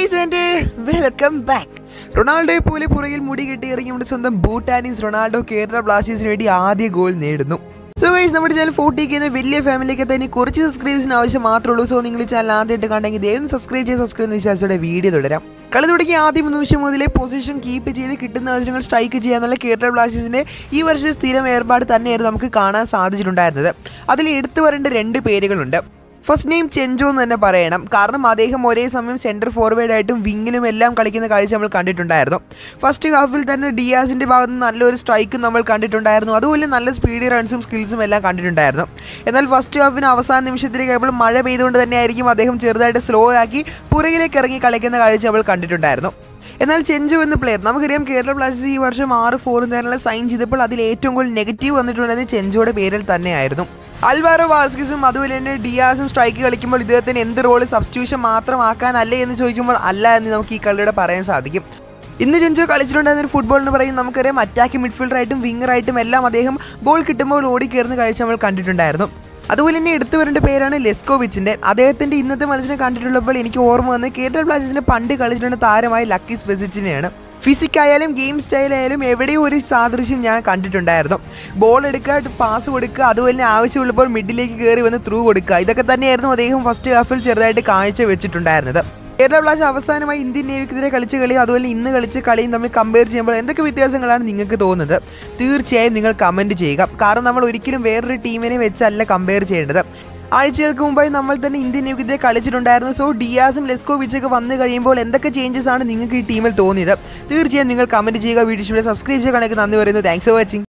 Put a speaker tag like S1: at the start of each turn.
S1: Guys and welcome back. റൊണാൾഡോയെ പോലെ പുറകിൽ മുടി കെട്ടി ഇറങ്ങിയുടെ സ്വന്തം ഭൂട്ടാനീസ് റൊണാൾഡോ കേരള ബ്ലാസ്റ്റേഴ്സിന് വേണ്ടി ആദ്യ ഗോൾ നേടുന്നു. സോ ഗൈസ്, നമ്മുടെ ചാനൽ 40K എന്ന വലിയ ഫാമിലിക്ക് തന്നെ കുറച്ച് സബ്സ്ക്രൈബേഴ്സിന് ആവശ്യം മാത്രമേ ഉള്ളൂ. സോ നിങ്ങൾ ഈ ചാനൽ ആദ്യമായിട്ട് കണ്ടെങ്കിൽ ദയവ് സബ്സ്ക്രൈബ് ചെയ്യുന്ന വിശ്വാസത്തോടെ വീഡിയോ തുടരാം. കളി തുടങ്ങി ആദ്യ നിമിഷം മുതലേ പൊസിഷൻ കീപ്പ് ചെയ്ത് കിട്ടുന്ന അവസരങ്ങൾ സ്ട്രൈക്ക് ചെയ്യാന്നുള്ള കേരള ബ്ലാസ്റ്റേഴ്സിന്റെ ഈ വർഷം സ്ഥിരം ഏർപ്പാട് തന്നെയായിരുന്നു നമുക്ക് കാണാൻ സാധിച്ചിട്ടുണ്ടായിരുന്നത്. അതിൽ എടുത്തു പറയേണ്ട രണ്ട് പേരുകളുണ്ട്. ഫസ്റ്റ് നെയിം ചെഞ്ചോ എന്ന് തന്നെ പറയണം. കാരണം അദ്ദേഹം ഒരേ സമയം സെൻറ്റർ ഫോർവേഡായിട്ടും വിങ്ങിലും എല്ലാം കളിക്കുന്ന കാഴ്ച നമ്മൾ കണ്ടിട്ടുണ്ടായിരുന്നു. ഫസ്റ്റ് ഹാഫിൽ തന്നെ ഡിയാസിൻ്റെ ഭാഗത്ത് നിന്ന് നല്ലൊരു സ്ട്രൈക്കും നമ്മൾ കണ്ടിട്ടുണ്ടായിരുന്നു. അതുപോലെ നല്ല സ്പീഡ് റൺസും സ്കിൽസും എല്ലാം കണ്ടിട്ടുണ്ടായിരുന്നു. എന്നാൽ ഫസ്റ്റ് ഹാഫിന് അവസാന നിമിഷത്തിലേക്ക് ആയപ്പോൾ മഴ പെയ്തുകൊണ്ട് തന്നെയായിരിക്കും അദ്ദേഹം ചെറുതായിട്ട് സ്ലോ ആക്കി പുറകിലേക്ക് ഇറങ്ങി കളിക്കുന്ന കാഴ്ച നമ്മൾ കണ്ടിട്ടുണ്ടായിരുന്നു. എന്നാൽ ചെഞ്ചു എന്ന പ്ലെയർ നമുക്കറിയാം, കേരള ബ്ലാസ്റ്റേഴ്സ് ഈ വർഷം 6 ഫോറിനേഴ്സിനെ സൈൻ ചെയ്തപ്പോൾ അതിൽ ഏറ്റവും കൂടുതൽ നെഗറ്റീവ് വന്നിട്ടുള്ളത് ചെഞ്ചുയുടെ പേരിൽ തന്നെയായിരുന്നു. അൽവാരോ വാൽസ്കിസും അതുപോലെ തന്നെ ഡിയാസും സ്ട്രൈക്ക് കളിക്കുമ്പോൾ ഇദ്ദേഹത്തിന് എന്ത് റോള് സബ്സ്റ്റിറ്റ്യൂഷൻ മാത്രമാക്കാനല്ലേ എന്ന് ചോദിക്കുമ്പോൾ അല്ല എന്ന് നമുക്ക് ഈ കളിയുടെ പറയാൻ സാധിക്കും. ഇന്ന് ചെഞ്ചു കളിച്ചിട്ടുണ്ടായിരുന്ന ഫുട്ബോൾ എന്ന് പറയുന്നത് നമുക്കറിയാം, അറ്റാക്കിംഗ് മിഡ്ഫീൽഡറായിട്ടും വിങ്ങറായിട്ടും എല്ലാം അദ്ദേഹം ബോൾ കിട്ടുമ്പോൾ ഓടിക്കയറുന്ന കാഴ്ച നമ്മൾ കണ്ടിട്ടുണ്ടായിരുന്നു. അതുപോലെ തന്നെ എടുത്തു വരേണ്ട പേരാണ് ലെസ്കോവിച്ചിൻ്റെ. അദ്ദേഹത്തിൻ്റെ ഇന്നത്തെ മത്സരം കണ്ടിട്ടുള്ളപ്പോൾ എനിക്ക് ഓർമ്മ വന്ന് കേരള ബ്ലാസ്റ്റേഴ്സിൻ്റെ പണ്ട് കളിച്ചിട്ടുള്ള താരമായ ലക്കി സ്പെസിച്ചിനെയാണ്. ഫിസിക്കായാലും ഗെയിം സ്റ്റൈലായാലും എവിടെയും ഒരു സാദൃശ്യം ഞാൻ കണ്ടിട്ടുണ്ടായിരുന്നു. ബോൾ എടുക്കുക, പാസ് കൊടുക്കുക, അതുപോലെ തന്നെ ആവശ്യമുള്ളപ്പോൾ മിഡിലേക്ക് കയറി വന്ന് ത്രൂ കൊടുക്കുക. ഇതൊക്കെ തന്നെയായിരുന്നു അദ്ദേഹം ഫസ്റ്റ് ഹാഫിൽ ചെറുതായിട്ട് കാഴ്ച വെച്ചിട്ടുണ്ടായിരുന്നത്. കേരള ബ്ലാസ്റ്റേഴ്സ് അവസാനമായി ഇന്ത്യൻ നേവിക്കെതിരെ കളിച്ച കളിയും അതുപോലെ ഇന്ന് കളിച്ച കളിയും തമ്മിൽ കമ്പയർ ചെയ്യുമ്പോൾ എന്തൊക്കെ വ്യത്യാസങ്ങളാണ് നിങ്ങൾക്ക് തോന്നുന്നത്? തീർച്ചയായും നിങ്ങൾ കമൻറ്റ് ചെയ്യുക. കാരണം നമ്മൾ ഒരിക്കലും വേറൊരു ടീമിനെ വെച്ചല്ല കമ്പയർ ചെയ്യേണ്ടത്. ആഴ്ചകൾക്ക് മുമ്പായി നമ്മൾ തന്നെ ഇന്ത്യൻ നേവിക്കെതിരെ കളിച്ചിട്ടുണ്ടായിരുന്നു. സോ ഡിയാസും ലെസ്കോവിച്ചൊക്കെ വന്നു കഴിയുമ്പോൾ എന്തൊക്കെ ചേഞ്ചസ് ആണ് നിങ്ങൾക്ക് ഈ ടീമിൽ തോന്നിയത്? തീർച്ചയായും നിങ്ങൾ കമൻറ്റ് ചെയ്യുക. വീഡിയോ സബ്സ്ക്രൈബ് ചെയ്യുക. നന്ദി പറയുന്നു. Thanks for watching.